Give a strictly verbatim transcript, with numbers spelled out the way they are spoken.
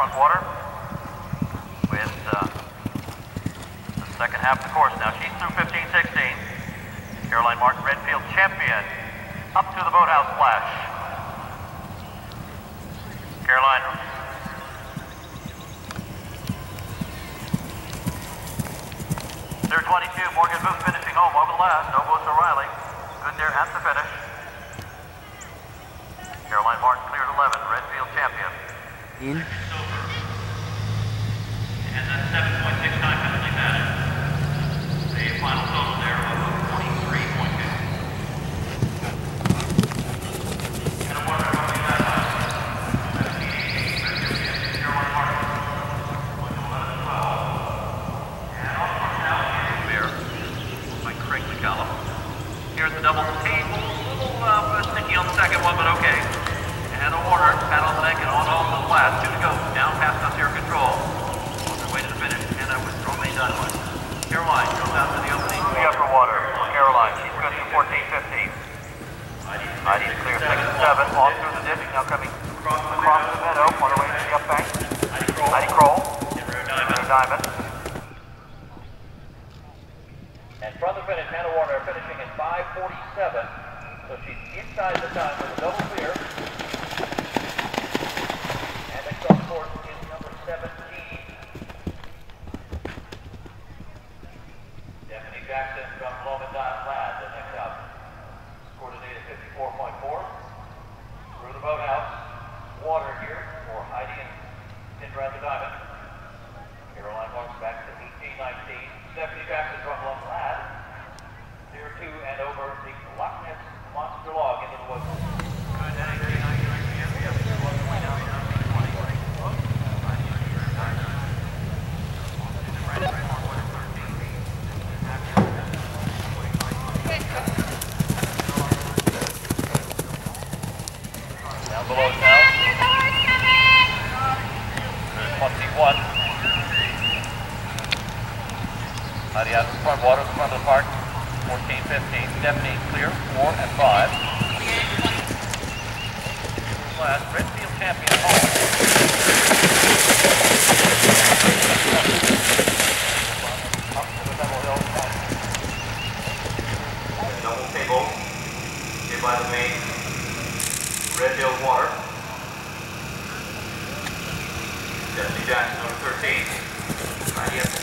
front water with uh, the second half of the course now. She's through fifteen sixteen. Caroline Martin, Redfield champion, up to the boathouse splash. Caroline. Third twenty-two, Morgan Booth finishing home over the last. No Bush O'Reilly. Good there at the finish. Caroline Martin cleared eleven, Redfield champion. In. And that's seven point six nine penalty pattern. The final total there of twenty-three point two. And a winner of the seventeen eighteen, Redfield champion, Caroline Martin. Going to eleven twelve. And on course now, there by Craig McCallum. Here at the double table, a little uh, sticky on the second one, but okay. And a Warner, pat on the neck and on home to the last. Two to go. Down past us here, control. On their way to the finish. And a withdrawal made done one. Caroline goes out to the opening. The upper water. Caroline, she's good to fourteen fifteen. Heidi's clear six and seven. Off through the ditch. Now coming across the meadow. On her way to the up bank. Heidi Crowell. Tinraher Diamond. And from the finish, Hannah Warner finishing at five forty-seven. So she's inside the time with a double clear. And next on the course is number seventeen. Stephanie Jackson from Lomond Lad, the next out. Scored a date of fifty-four point four. Through the boathouse. Water here for Heidi and Tinraher Diamond. Caroline walks back to eighteen nineteen. Stephanie Jackson from Lomond Lad. Clear two and over the Loch Ness Monster Log into the woods. Down below now. twenty-one. Heidi out in the front water, the front of the park. fourteen fifteen. Stephanie clear, four and five. Last, Redfield champion home. Up to the Bevel Hill. Double table. Here by the main Red Hill water. Stephanie Jackson, number thirteen. Heidi